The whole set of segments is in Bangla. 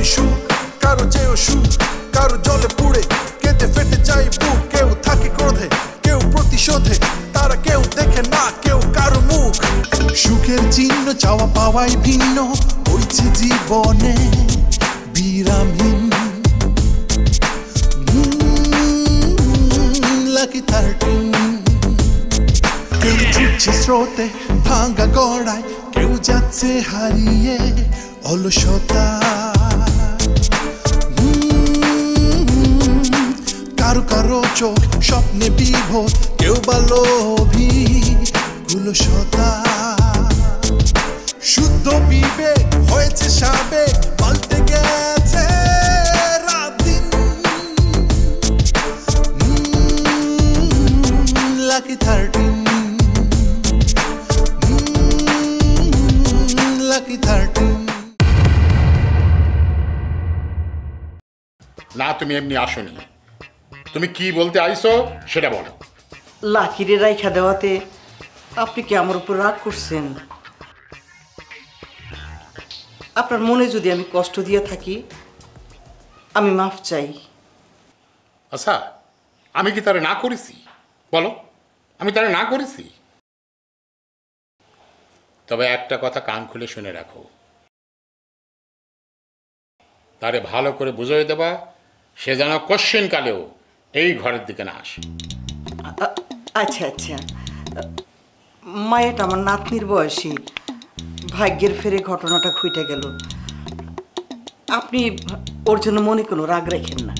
সুখ কারো চেয়েও সুখ কারো জলে পুড়ে কেটে ফেটে যায় বুক কেউ থাকে ক্রোধে কেউ প্রতিশোধে তারা কেউ দেখে না কেউ কারো মুখ সুখের চিহ্ন চাওয়া পাওয়াই ভিন্ন হয়েছে জীবনে বিরামহীন লাকি 13 কেউ ছুটছে স্রোতে ভাঙা গড়ায় কেউ যাচ্ছে হারিয়ে অলসতা কারো কারো চোখ স্বপ্নে বিভোর কেউ বা লোভী কুলসতা শুদ্ধ বিবেক হয়েছে সাবেক পাল্টে গেছে রাত দিন লাকি 13 লাকি 13 না তুমি এমনি আসোনি তুমি কি বলতে আইছো সেটা বলো লাকিরে রাইখা দেওয়াতে আপনি কি আমার উপর রাগ করছেন আপনার মনে যদি আমি কষ্ট দিয়ে থাকি আমি মাফ চাই আচ্ছা আমি কি তারে না করেছি বলো আমি তারে না করেছি তবে একটা কথা কান খুলে শুনে রাখো তারে ভালো করে বুঝিয়ে দেবা সে যেন কোশ্চেন কালেও এই ঘরের দিকে না আসে আচ্ছা আচ্ছা মায়েটা আমার নাতনির বয়সী ভাগ্যের ফেরে ঘটনাটা ঘটে গেল আপনি ওর জন্য মনে কোনো রাগ রাখেন না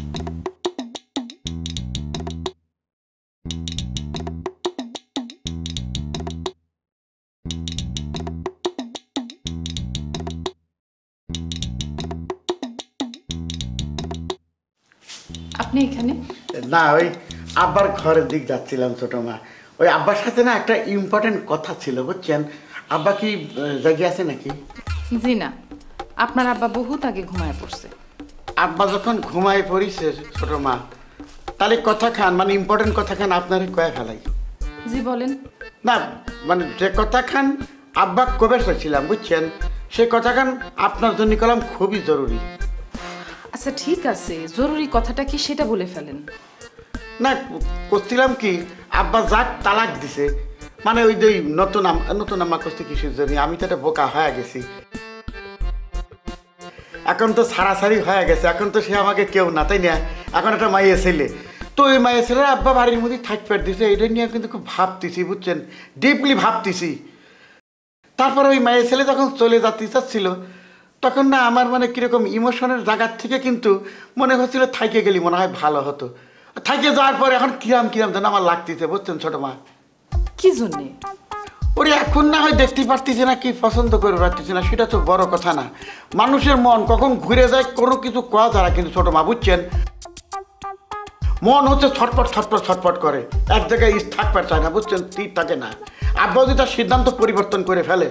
আপনি এখানে না ওই আব্বার ঘরের দিক যাচ্ছিলাম ছোট মা ওই আব্বার সাথে না একটা ইম্পর্টেন্ট কথা ছিল বুঝছেন আব্বা কি জেগে আছে নাকি জি না আপনার আব্বা বহুত আগে ঘুমায় পড়ছে আব্বা যখন ঘুমায় পড়িছে ছোট মা তাহলে কথা খান মানে ইম্পর্টেন্ট কথা খান আপনারে কয়ে ফেলাই জি বলেন না মানে যে কথা খান আব্বা কবে চাইছিলাম বুঝছেন সে কথা খান আপনার জন্য কলাম খুবই জরুরি আচ্ছা ঠিক আছে জরুরি কথাটা কি সেটা বলে ফেলেন না করছিলাম কি আব্বা যাক তালাক দিছে মানে ওই যে নতুন আম্মা করছে কিসের জন্য আমি তো একটা বোকা হয়ে গেছি এখন তো সারাসারি হয়ে গেছে এখন তো সে আমাকে কেউ না তাই না এখন একটা মাইয়ে ছেলে তো ওই মাইয়ে ছেলে আব্বা বাড়ির মধ্যে থাকতে দিছে এটা নিয়ে কিন্তু খুব ভাবতেছি বুঝছেন ডিপলি ভাবতেছি তারপরে ওই মাইয়ে ছেলে যখন চলে যেতে চাচ্ছিল তখন না আমার মানে কীরকম ইমোশনের জায়গার থেকে কিন্তু মনে হচ্ছিল থাইকে গেলি মনে হয় ভালো হতো থাইকে যাওয়ার পরে এখন কিরাম যেন আমার লাগতেছে বুঝছেন ছোটো মা কি জন্যে ওরে এখন না হয় দেখতে পারতেছি না কি পছন্দ করে পারতেছি না সেটা তো বড় কথা না মানুষের মন কখন ঘুরে যায় কোনো কিছু করা যায় না কিন্তু ছোটো মা বুঝছেন মন হচ্ছে ছটপট করে এক জায়গায় থাকতে চায় না বুঝছেন তীর থাকে না আব্বা যদি তার সিদ্ধান্ত পরিবর্তন করে ফেলে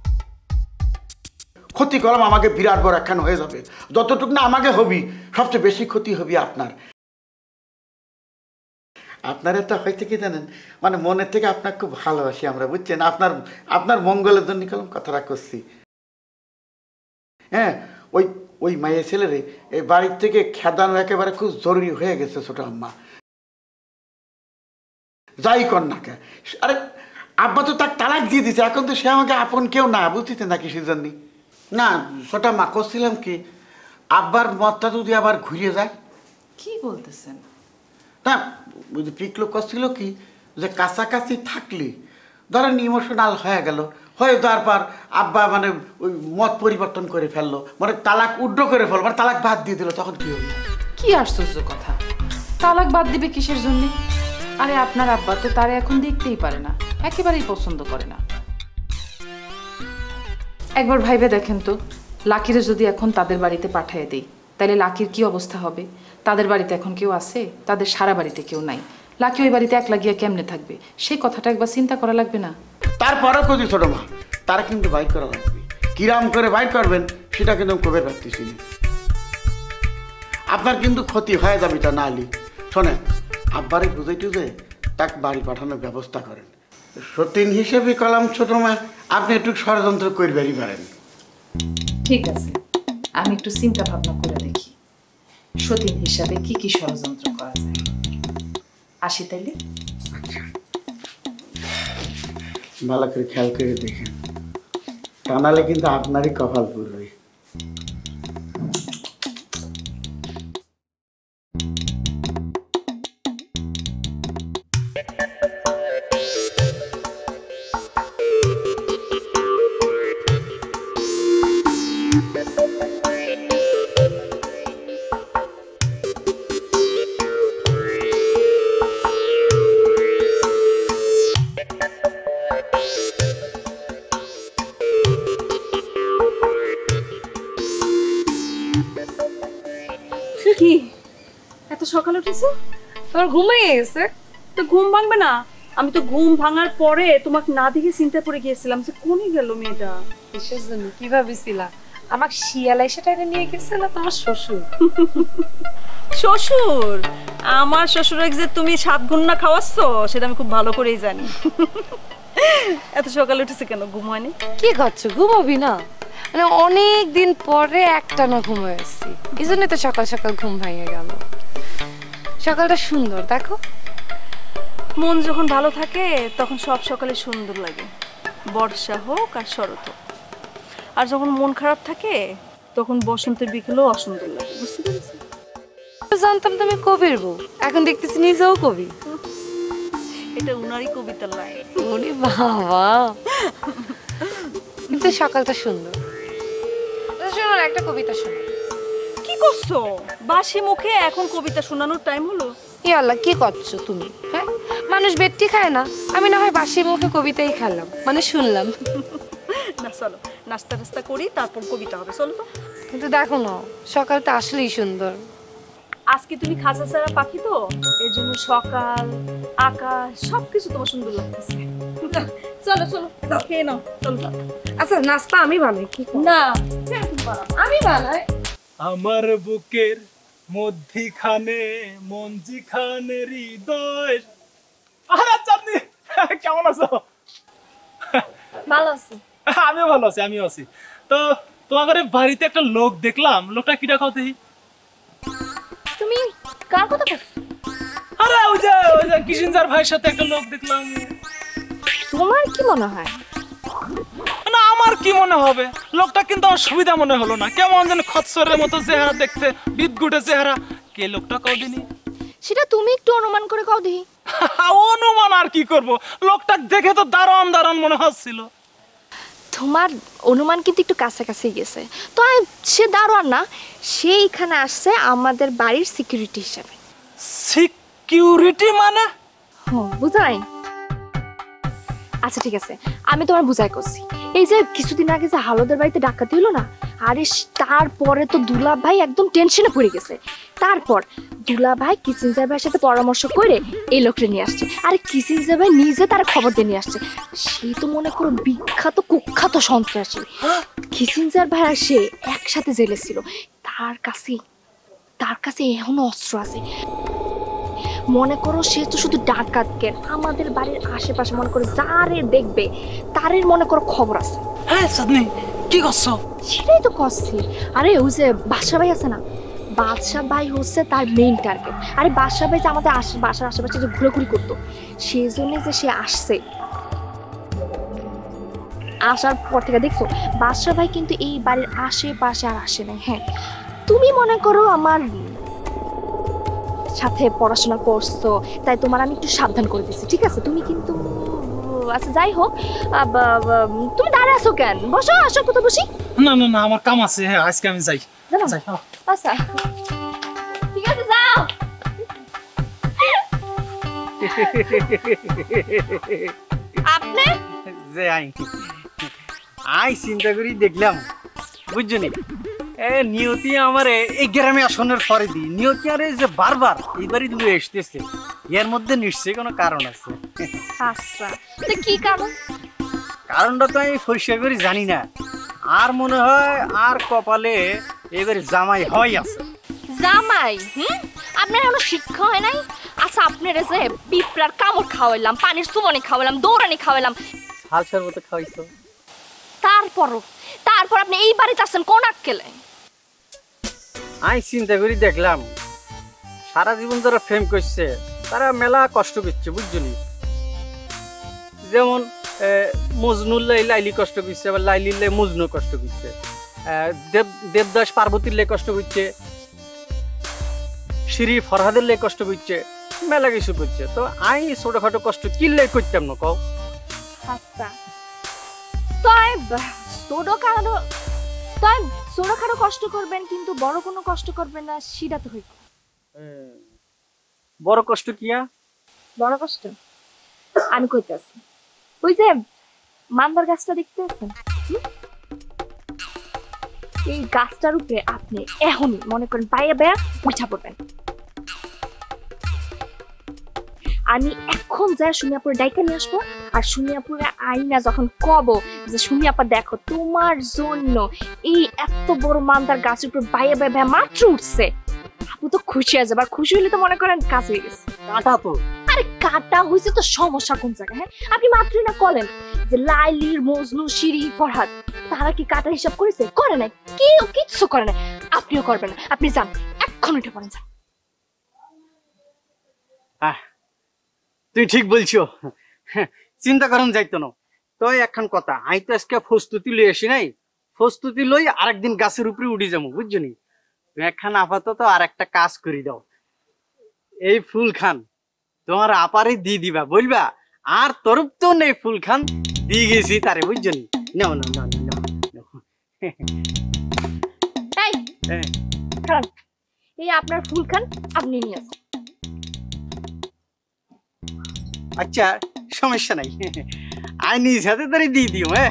ক্ষতি করলাম আমাকে বিরাট বড় একখান হয়ে যাবে যতটুকু না আমাকে হবি সবচেয়ে বেশি ক্ষতি হবি আপনার এটা হয়েছে কি জানেন মানে মনের থেকে আপনার খুব ভালোবাসি আমরা বুঝছেন আপনার মঙ্গলের জন্য কলম কথাটা করছি হ্যাঁ ওই মায়ের ছেলেরে এই বাড়ির থেকে খেদানো একেবারে খুব জরুরি হয়ে গেছে ছোট আম্মা যাই কর না কে আরে আব্বা তো তার তালাক দিয়ে দিছে এখন তো সে আমাকে আপন কেউ না বুঝতেছে না কিসের জন্য না ছোটা মা করছিলাম কি আব্বার মতটা যদি আবার ঘুরিয়ে যায় কি বলতেছেন না পিকলো করছিল কি যে কাছাকাছি থাকলে ধরেন ইমোশনাল হয়ে গেল হয়ে যাওয়ার পর আব্বা মানে ওই মত পরিবর্তন করে ফেললো মানে তালাক উড্র করে ফেললো মানে তালাক বাদ দিয়ে দিল তখন কি হবে কি আশ্চর্য কথা তালাক বাদ দিবে কিসের জন্য আরে আপনার আব্বা তো তারে এখন দেখতেই পারে না একেবারেই পছন্দ করে না একবার ভাইবে দেখেন তো লাকিরে যদি এখন তাদের বাড়িতে পাঠিয়ে দেই তাহলে লাকির কি অবস্থা হবে তাদের বাড়িতে এখন কেউ আছে তাদের সারা বাড়িতে কেউ নাই লাকি ওই বাড়িতে একলা গিয়া কেমনে থাকবে সেই কথাটা একবার চিন্তা করা লাগবে না তারপরে কদি ছোট মা তারা কিন্তু বাইর করা লাগবে কিরাম করে বাইর করবেন সেটা কিন্তু কবে পারতেছি না আপনার কিন্তু ক্ষতি হয়ে যাবে তা না আলি শোনেন আব্বারে বুঝাইতে যে তাকে বাড়ি পাঠানোর ব্যবস্থা করেন সতীন হিসেবে কলাম ছোট মা আপনি একটু ষড়যন্ত্র করবেনই পারেন ঠিক আছে আমি একটু চিন্তা ভাবনা করে দেখি সতীন হিসাবে কি কি ষড়যন্ত্র করা যায়। আসি তাইলে। ভালো করে খেয়াল করে দেখেন, তা নাহলে কিন্তু আপনারই কপাল পুরবে। কি এত সকালে উঠেছো? তোমার ঘুম ভেঙে গেছে? তো ঘুম ভাঙবে না? আমি তো ঘুম ভাঙার পরে তোমাকে না দেখে চিন্তা পড়ে গিয়েছিলাম যে কোনে গেল মেয়েটা। কিসের জন্য কি ভাবিছিলা? আমাকে শিয়াল এসে টাইনে নিয়ে গেছে না তোমার শ্বশুর? শ্বশুর? আমার শ্বশুরকে যে তুমি 7 গুণ না খাওয়াচ্ছ সেটা আমি খুব ভালো করেই জানি। এত সকালে উঠেছে কেন? ঘুম হয়নি? কি করছো? ঘুমাবি না? মানে অনেক দিন পরে একটানা ঘুমাইছি, এই জন্যই তো সকাল সকাল ঘুম ভেঙে গেল। সকালটা সুন্দর দেখো। মন যখন ভালো থাকে তখন সব সকালে সুন্দর লাগে, বর্ষা হোক আর শরৎ হোক। আর যখন মন খারাপ থাকে তখন বসন্তের বিকেলেও অসুন্দর লাগে, বুঝতে পেরেছি? জানতাম তুমি কবির বউ, এখন দেখতেছি নিজেও কবি। এটা উনারই কবিতার লাইন। ওরে বাবা, কিন্তু সকালটা সুন্দর। শোনো একটা কবিতা শোনো। কি করছো? বাসি মুখে এখন কবিতা শোনানোর টাইম হলো? ইয়াল্লা কি করছো তুমি? হ্যাঁ, মানুষ বেটটি খায় না, আমি না হয় বাসি মুখে কবিতাই খেলাম, মানে শুনলাম। না চলো নাস্তা টাস্তা করি, তারপর কবিতা হবে, চলো তো। কিন্তু দেখো না, সকালটা আসলেই সুন্দর। আজকে তুমি খাঁচা ছাড়া পাখি তো, এর জন্য সকাল আকাশ সবকিছু তোমার সুন্দর লাগতেছে। চলো চলো খেয়ে নাও, চলো। আচ্ছা নাস্তা আমি বানাই? কি না আমি বানাই? আমার বুকের মধ্যিখানে মঞ্জিখানে হৃদয়। আরে চাঁদনি, কেমন আছো? ভালো আছি। আমিও ভালো আছি, আমিও আছি। তো তোমাদের বাড়িতে একটা লোক দেখলাম, লোকটা কিটা কথা? তুমি কার কথা বলছো? আরে ওই যে কিশিনজার ভাইয়ের সাথে একটা লোক দেখলাম। তোমার কি মনে হয়? না আমার কি মনে হবে, লোকটা কিন্তু আমার সুবিধা মনে হলো না। কেমন যেন খচ্চরের মতো চেহারা দেখতে, বিদগুটে চেহারা। কে লোকটা কদিনই? সেটা তুমি একটু অনুমান করে কও দেখি। অনুমান আর কি করব, লোকটা দেখে তো দারুণ দারুণ মনে হচ্ছিল। তোমার অনুমান কিন্তু একটু কাছাকাছি গেছে। তো সে দারোয়ান না, সে এখানে আসছে আমাদের বাড়ির সিকিউরিটি হিসাবে। সিকিউরিটি মানে? বুঝাই? আচ্ছা ঠিক আছে, আমি তোমার বুঝাই করছি। এই যে কিছুদিন আগে যে হালদের বাড়িতে ডাকাতি হলো না, আরে তারপরে তো দুলা ভাই একদম টেনশনে পড়ে গেছে। তারপর দুলা ভাই কিচিনজার ভাইয়ের সাথে পরামর্শ করে এই লোকটা নিয়ে আসছে। আরে কিচিনজার ভাই নিজে তার খবর দিয়ে নিয়ে আসছে। সে তো মনে করো বিখ্যাত কুখ্যাত সন্ত্রাসী। কিচিনজার ভাই আর সে একসাথে জেলে ছিল। তার কাছে এখনো অস্ত্র আছে। মনে করো সে তো শুধু ডাকাত কেন, আমাদের বাড়ির আশেপাশে মনে করো যারে দেখবে তারের মনে করো খবর আছে। হ্যাঁ চাঁদনি, কি করছো? সেটাই তো করছি। আরে ওই যে বাদশা ভাই আছে না, বাদশা ভাই হচ্ছে তার মেইন টার্গেট। আরে বাদশা ভাই যে আমাদের বাসার আশেপাশে যে ঘোরাঘুরি করতো, সেই জন্য যে সে আসছে। আসার পর থেকে দেখছো বাদশা ভাই কিন্তু এই বাড়ির আশেপাশে আর আসে নাই। হ্যাঁ, তুমি মনে করো আমার সাথে পড়াশোনা করছো, তাই তোমার আমি একটু সাবধান করে দিচ্ছি, ঠিক আছে? তুমি কিন্তু আচ্ছা যাই হোক, তুমি দাঁড়িয়ে আছো কেন? বসো, আসো, কোথাও বসি। না না না, আমার কাম আছে। হ্যাঁ আজকে আমি যাই। আচ্ছা ঠিক আছে, যাও। আপনি যে আই চিন্তা করি দেখলাম, বুঝছো নি, নিয়তি আমার এই গ্রামে আসনের পরে দি নিয়তি আর যে বারবার এইবারই তুমি এসতেছে, এর মধ্যে নিশ্চয়ই কোনো কারণ আছে। আচ্ছা, কি কারণ? কারণটা তো আমি পরিষ্কার করে জানি না, আর মনে হয় আর কপালে এবারে জামাই হয় আছে। জামাই? আপনার এখনো শিক্ষা হয় নাই? আচ্ছা, আপনার যে পিঁপড়ার কামড় খাওয়াইলাম, পানির চুবনি খাওয়াইলাম, দৌড়ানি খাওয়াইলাম, হাল সর্বত খাওয়াইছো, তারপর আপনি এই বাড়িতে আসছেন কোন আক্কেলে? আই চিন্তা করি দেখলাম সারা জীবন যারা প্রেম করছে তারা মেলা কষ্ট করছে বুঝছনি। যেমন মজনুল্লাই লাইলি কষ্ট করছে, আবার লাইলিল্লাই মজনু কষ্ট করছে, দেবদাস পার্বতীর লাই কষ্ট করছে, শ্রী ফরহাদের লাই কষ্ট করছে, মেলা কিছু করছে। তো আই ছোটখাটো কষ্ট কিল্লাই করতাম না কও। আচ্ছা ছোটখাটো কষ্ট করবেন কিন্তু বড় কোনো কষ্ট করবেন না, সেটা তো হইত। বড় কষ্ট কিয়া? বড় কষ্ট আমি কইতেছি, ওই যে মান্দার গাছটা দেখতে আছেন, এই গাছটার উপরে আপনি এখনই মনে করেন পায়ে বেয়া উঠা পড়বেন। আমি এখন যা সুমিয়াপুরে ডাইকা নিয়ে আসবো, আর সুমিয়াপুরে আইনা যখন কব যে সুমিয়াপা দেখো তোমার জন্য এই এত বড় মান্দার গাছের উপর বাইয়ে বাইয়ে মাত্র উঠছে, আপু তো খুশি হয়ে যাবে। আর খুশি হলে তো মনে করেন কাজ হয়ে গেছে। কাটা তো আরে কাটা হয়েছে তো সমস্যা কোন জায়গায়? হ্যাঁ আপনি মাত্রই না বলেন যে লাইলির মজনু শিরি ফরহাদ তারা কি কাটা হিসাব করেছে? করে নাই, কেউ কিচ্ছু করে নাই, আপনিও করবেন না। আপনি যান এখন উঠে পড়েন, যান। তুই ঠিক বলছো, চিন্তা করুন যাইতো না। তো এখন কথা, আই তো আজকে প্রস্তুতি লই আসি নাই, প্রস্তুতি লই আরেকদিন গাছের উপরে উঠে যাবো বুঝছনি। এখন আপাতত আর একটা কাজ করি দাও, এই ফুল খান তোমার আপারে দিয়ে দিবা, বলবা আর তরফ তো নেই ফুল খান দিয়ে গেছি তারে বুঝছনি। নাও নাও নাও নাও এই আপনার ফুল খান আপনি নিয়ে আসুন। আচ্ছা সমস্যা নাই, আই নিজ হাতে তারে দিয়ে দিও। হ্যাঁ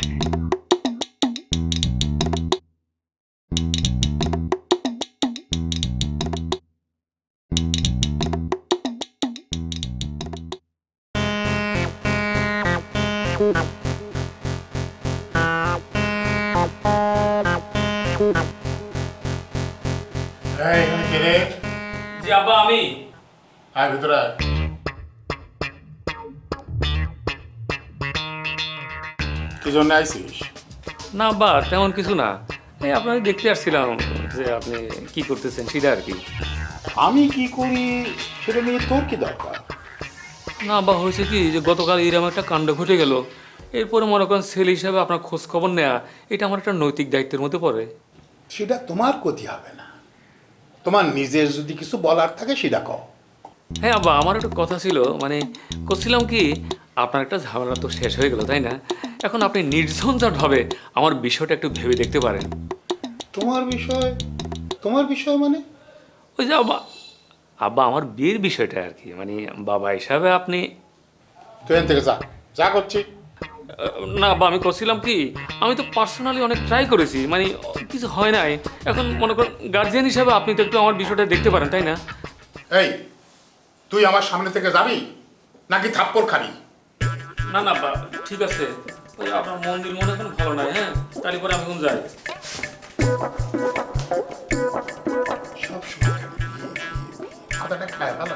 জি আব্বা আমি। আয় ভিতরে আয়। কি জন্য আইছিস? না আব্বা তেমন কিছু না, এই আপনাকে দেখতে আসছিলাম যে আপনি কি করতেছেন সেটা আর কি। আমি কি করি সেটা নিয়ে তোর কি দরকার? না আব্বা হয়েছে কি যে গতকাল এরকম একটা কাণ্ড ঘটে গেল, এরপরে মনে করেন ছেলে হিসাবে আপনার খোঁজ খবর নেওয়া এটা আমার একটা নৈতিক দায়িত্বের মধ্যে পড়ে। সেটা তোমার ক্ষতি হবে না, তোমার নিজের যদি কিছু বলার থাকে সেটা কও। হ্যাঁ আব্বা আমার একটা কথা ছিল, মানে করছিলাম কি আপনার একটা ঝামেলা তো শেষ হয়ে গেল তাই না, এখন আপনি নির্ঝঞ্ঝাটভাবে আমার বিষয়টা একটু ভেবে দেখতে পারেন। তোমার বিষয়? তোমার বিষয় মানে? ওই যে আব্বা আব্বা আমার বিয়ের বিষয়টা আর কি, মানে বাবা হিসাবে আপনি। তুই এখান থেকে যা, যা করছি। না আব্বা আমি করছিলাম কি, আমি তো পার্সোনালি অনেক ট্রাই করেছি, মানে কিছু হয় নাই। এখন মনে করেন গার্জিয়ান হিসাবে আপনি তো একটু আমার বিষয়টা দেখতে পারেন তাই না? এই তুই আমার সামনে থেকে যাবি নাকি থাপ্পড় খাবি? না না আব্বা ঠিক আছে, ওই আপনার মন্দির মনে এখন ভালো নাই। হ্যাঁ তাহলে পরে আমি এখন যাই। সব সময় আদাটা খায় ভালো।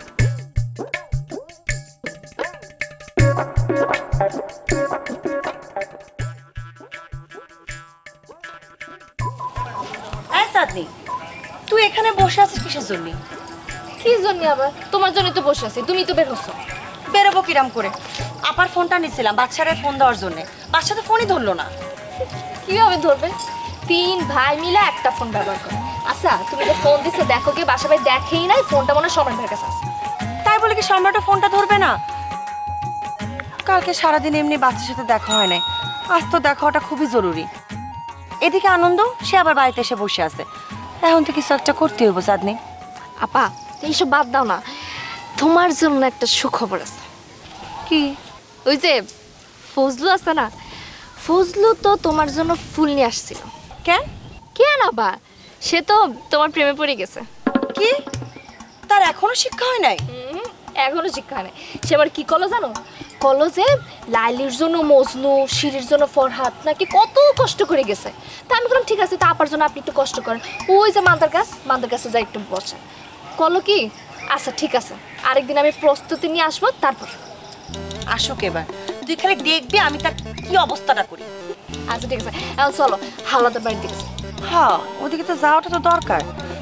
তুই এখানে বসে আছিস কিসের জন্য? কি জন্য আবার? তোমার জন্য তো বসে আছি, তুমি তো বের হচ্ছো। বেরোবো কিরাম করে? আপার ফোনটা নিছিলাম বাচ্চারে ফোন দেওয়ার জন্য, বাচ্চা তো ফোনই ধরলো না। কিভাবে ধরবে? 3 ভাই মিলে একটা ফোন ব্যবহার করে। আচ্ছা তুমি যে ফোন দিছো দেখো কি বাসা ভাই দেখেই নাই, ফোনটা মনে সম্রাট ভাইয়ের কাছে আছে। তাই বলে কি সম্রাটও ফোনটা ধরবে না? কালকে সারাদিন এমনি বাচ্চার সাথে দেখা হয় নাই, আজ তো দেখা হওয়াটা খুবই জরুরি। এদিকে আনন্দ সে আবার বাড়িতে এসে বসে আছে, এখন তো কিছু একটা করতে হইব। চাঁদনি আপা এইসব বাদ দাও না, তোমার জন্য একটা সুখবর আছে। কি? ওই যে ফজলু আছে না, ফজলু তো তোমার জন্য ফুল নিয়ে আসছিল। কেন? কেন আবার? সে তো তোমার প্রেমে পড়ে গেছে। কি? তার এখনো শিক্ষা হয় নাই? এখনো শিক্ষা হয় নাই। সে আবার কি করলো জানো? করলো যে লাইলির জন্য মজনু, শিরির জন্য ফরহাদ নাকি কত কষ্ট করে গেছে। তা আমি বললাম ঠিক আছে, তা আপার জন্য আপনি একটু কষ্ট করেন, ওই যে মান্দার গাছে যাই একটু বসেন। করলো কি, আচ্ছা ঠিক আছে আরেকদিন আমি প্রস্তুতি নিয়ে আসবো, তারপর আসুক। এবার তুই খালি দেখবি আমি তার কি অবস্থাটা করি। আচ্ছা ঠিক আছে, এখন চলো হাওলাদার বাড়ির দিকে। হ্যাঁ ওদিকে তো যাওয়াটা তো দরকার,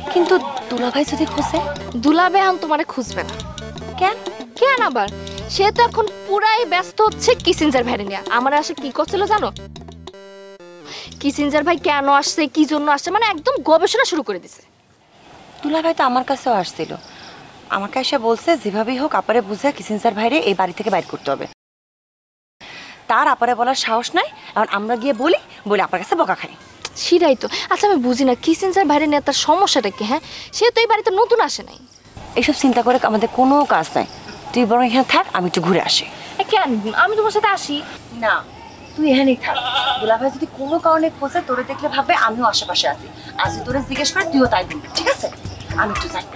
কিন্তু দুলাভাই যদি খুঁজে? দুলাভাই এখন তোমারে খুঁজবে না। কেন? কেন আবার? সে তো এখন পুরাই ব্যস্ত হচ্ছে কিসিঞ্জার ভাই নিয়ে। আমার আসে কি করছিল জানো? কিসিঞ্জার ভাই কেন আসছে, কি জন্য আসছে, মানে একদম গবেষণা শুরু করে দিছে। দুলাভাই তো আমার কাছেও আসছিল, আমাকে এসে বলছে যেভাবেই হোক আপারে বুঝে কিসিঞ্জার ভাইরে এই বাড়ি থেকে বাইর করতে হবে। তার আপারে বলার সাহস নাই, এখন আমরা গিয়ে বলে আপনার কাছে বকা খাই। সেটাই তো। আচ্ছা আমি বুঝি না কিসিঞ্জার ভাইরে নিয়ে তার সমস্যাটা কি? হ্যাঁ, সে তো এই বাড়িতে নতুন আসে নাই। এইসব চিন্তা করে আমাদের কোনো কাজ নাই, তুই বরং এখানে থাক, আমি একটু ঘুরে আসি। কেন? আমি তোমার সাথে আসি না, তুই এখানেই থাক। দুলাভাই যদি কোনো কারণে খোঁজে তোরে দেখলে ভাববে আমিও আশেপাশে আছি, আজ তোরে জিজ্ঞেস করে তুইও তাই বলবি, ঠিক আছে? আমি একটু যাই।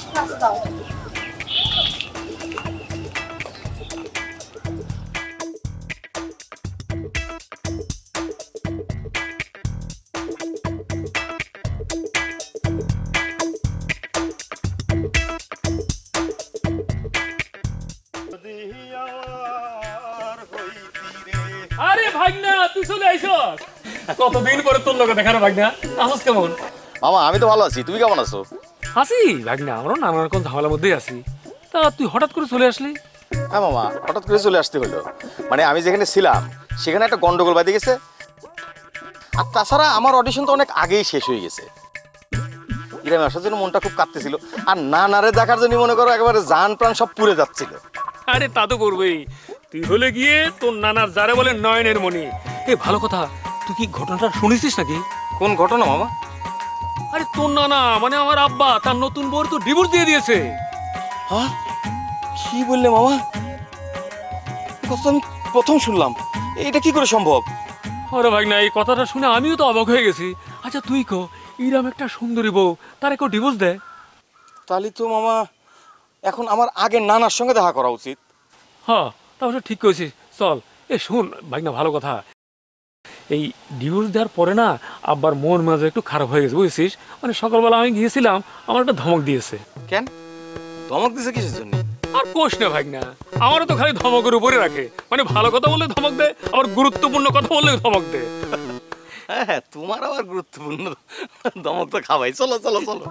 আরে ভাগনা, তুই চলে আইছস? কতদিন পরে তোর লগে দেখা রে ভাগনা। আসস কেমন? মামা আমি তো ভালো আছি, তুমি কেমন আছো? আছি ভাগনা, আমরাও নানা রকম ঝামেলার মধ্যেই আছি। তা তুই হঠাৎ করে চলে আসলি? হ্যাঁ মামা, হঠাৎ করে চলে আসতে হলো। মানে আমি যেখানে ছিলাম সেখানে একটা গন্ডগোল বাঁধে গেছে, আর তাছাড়া আমার অডিশন তো অনেক আগেই শেষ হয়ে গেছে। গ্রামে আসার জন্য মনটা খুব কাঁপতেছিল, আর নানারে দেখার জন্য মনে করো একেবারে জান প্রাণ সব পুড়ে যাচ্ছিল। আরে তা তো করবেই, তুই হলে গিয়ে তোর নানার যারে বলে নয়নের মণি। এ ভালো কথা, তুই কি ঘটনাটা শুনেছিস নাকি? কোন ঘটনা মামা? আরে তোর নানা মানে আমার আব্বা তার নতুন বউর তো ডিভোর্স দিয়ে দিয়েছে। হ্যাঁ, কি বললে মামা? কথা আমি প্রথম শুনলাম, এইটা কি করে সম্ভব? আরে ভাই না, এই কথাটা শুনে আমিও তো অবাক হয়ে গেছি। আচ্ছা তুই কো, ইরাম একটা সুন্দরী বউ, তার কেউ ডিভোর্স দেয়? তাহলে তো মামা এখন আমার আগের নানার সঙ্গে দেখা করা উচিত। হ্যাঁ তাহলে ঠিক করেছিস, চল। এ শুন ভাই না, ভালো কথা, এই ডিভোর্স দেওয়ার পরে না আব্বার মন মাঝে একটু খারাপ হয়ে গেছে, বুঝছিস? মানে সকালবেলা আমি গিয়েছিলাম, আমার একটা ধমক দিয়েছে। কেন ধমক দিয়েছে কিসের জন্য? আর কোষ না ভাই না, আমারও তো খালি ধমকের উপরে রাখে। মানে ভালো কথা বললে ধমক দেয়, আবার গুরুত্বপূর্ণ কথা বললে ধমক দেয়। হ্যাঁ, তোমার আবার গুরুত্বপূর্ণ ধমক তো খাওয়াই। চলো চলো চলো।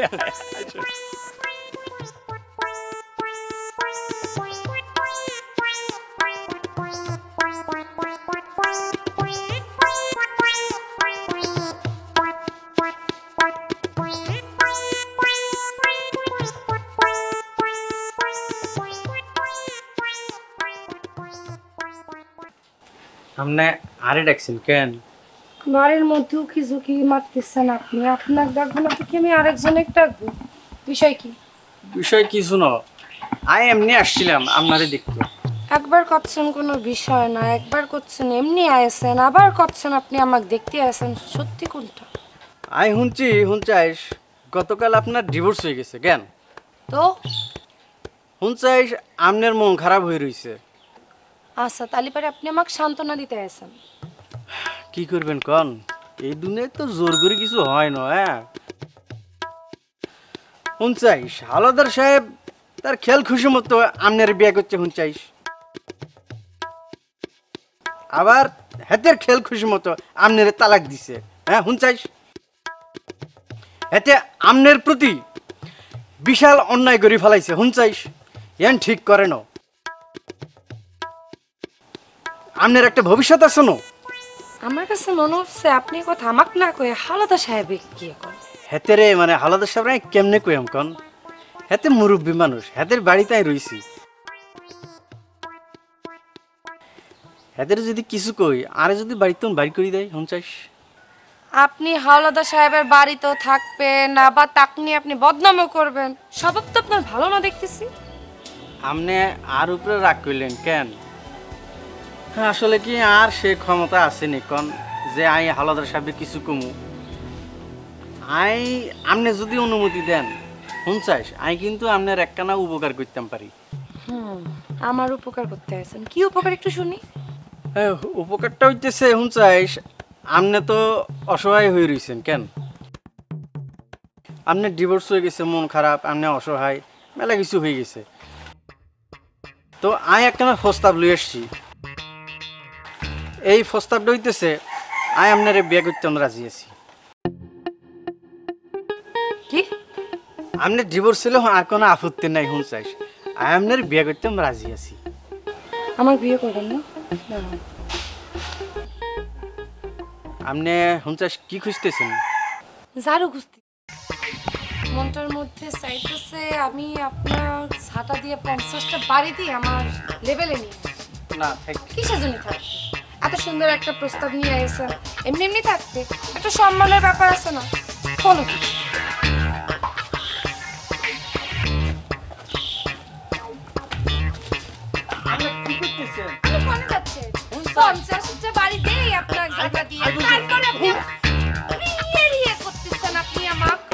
আপনি আরে ডাকছেন কেন? বাড়ির মধ্যেও কি ঝুঁকি মারতেছেন আপনি? আপনার ডাকবো না কি আমি আরেকজনের ডাকবো? বিষয় কি? বিষয় কিছু না, আই এমনি আসছিলাম আপনারে দেখতে। একবার করছেন কোনো বিষয় না, একবার করছেন এমনি আয়েছেন, আবার করছেন আপনি আমাকে দেখতে আসেন। সত্যি কোনটা? আই হুনচাইস গতকাল আপনার ডিভোর্স হয়ে গেছে কেন? তো হুনচাইস আপনার মন খারাপ হয়ে রইছে। আচ্ছা তাহলে পরে আপনি আমাকে সান্ত্বনা দিতে আসেন। কি করবেন কন, এই দুনিয়ায় তো জোর করে কিছু হয় না। হ্যাঁ হুনচাইস হালদার সাহেব তার খেয়াল খুশি মতো আপনার বিয়ে করছে হুনচাইস, আবার হাতের খেয়াল খুশি মতো আপনার তালাক দিছে। হ্যাঁ হুনচাইস, এতে আপনার প্রতি বিশাল অন্যায় করে ফেলাইছে হুনচাইস। এন ঠিক করে না, আপনার একটা ভবিষ্যৎ আছে না। আমার কাছে মনে হচ্ছে আপনি কথা আমাকে না কয়ে হালদা সাহেবে কি করেন। হেতে রে, মানে হালদার সাহেব কেমনে কইম কন? হেতে মুরব্বী মানুষ, হেতের বাড়িতে রইছি। হেতের যদি কিছু কই আরে যদি বাড়িতে বাড়ি করে দেয় হুনচাইস। আপনি হাওলাদার সাহেবের বাড়িতেও থাকবেন না, বা তাক নিয়ে আপনি বদনামও করবেন, স্বভাব তো আপনার ভালো না দেখতেছি। আপনি আর উপরে রাগ করলেন কেন? হ্যাঁ আসলে কি আর সে ক্ষমতা আসেনি কন যে আই হাওলাদার সাহেবের কিছু কমু? আপনি যদি অনুমতি দেন হুনচাইস, আই কিন্তু আপনার একখানা উপকার করতাম পারি। আমার উপকার করতে আসেন? কি উপকার একটু শুনি। উপকারটা হইতেছে হুনচাইস, আপনি তো অসহায় হয়ে রয়েছেন কেন? আপনার ডিভোর্স হয়ে গেছে, মন খারাপ, আপনি অসহায়, মেলা কিছু হয়ে গেছে। তো আই একখানা প্রস্তাব লই আসছি। এই প্রস্তাবটা হইতেছে আই আপনার বিয়ে করতে রাজি আছি। কি আমনের ডিভোর্স ছিল আর কোনো আপত্তি নাই হুন চাইস আমনের বিয়ে করতে আমি রাজি আছি আমার বিয়ে করবেন না আমনে হুন চাইস কি খুঁজতেছেন জারু খুঁজতে মনটার মধ্যে চাইতেছে আমি আপনার ছাতা দিয়ে 50টা বাড়ি দিয়ে আমার লেভেলে নিয়ে না থাক কিসের জন্য থাকবে এত সুন্দর একটা প্রস্তাব নিয়ে এসেছেন এমনি এমনি থাকতে একটা সম্মানের ব্যাপার আছে না কোনো কি কোনে যাচ্ছে 50টা বাড়ি দেই আপনার জায়গা দিয়ে তারপরে আপনি রিয়ে করতেছেন আপনি আমাকে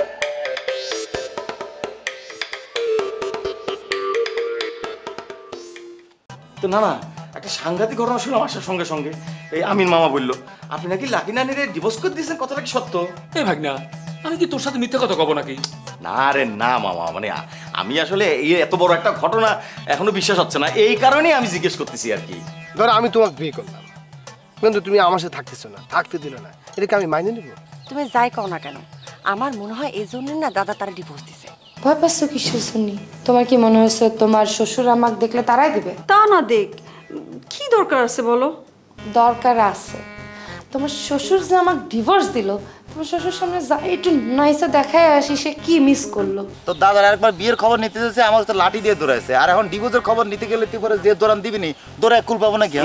তো না না একটা সাংঘাতিক ঘটনা শুনলাম আসার সঙ্গে সঙ্গে এই আমিন মামা বললো আপনি নাকি লাকি নানিরে ডিভোর্স করে দিয়েছেন, কথাটা কি সত্য? এই ভাগনা আমি কি তোর সাথে মিথ্যে কথা কব নাকি? না রে না মামা, মানে আমি আসলে এই এত বড় একটা ঘটনা এখনো বিশ্বাস হচ্ছে না, এই কারণেই আমি জিজ্ঞেস করতেছি আর কি। ধর আমি তোমাকে বিয়ে করলাম কিন্তু তুমি আমার সাথে থাকতেছো না, থাকতে দিল না, এটাকে আমি মাইনে নেব? তুমি যাই কও না কেন, আমার মনে হয় এই জন্য না দাদা তারা ডিভোর্স দিছে। ভয় পাচ্ছ কিসের জন্য? তোমার কি মনে হচ্ছে তোমার শ্বশুর আমাকে দেখলে তারাই দিবে? তা না দেখ, কি দরকার আছে বলো? দরকার আছে। তোমার শ্বশুর যে আমাকে ডিভোর্স দিল, তোমার শ্বশুর সামনে যাই একটু নাইসে দেখায় আসি সে কি মিস করলো। তো দাদার একবার বিয়ের খবর নিতে যাচ্ছে আমার তো লাঠি দিয়ে দৌড়াইছে, আর এখন ডিভোর্সের খবর নিতে গেলে তুই পরে যে দৌড়ান দিবিনি, দৌড়ায় কুল পাবো নাকি?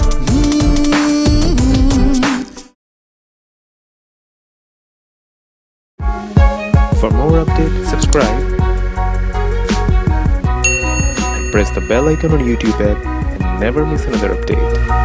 For more updates, subscribe and press the bell icon on YouTube app and never miss another update.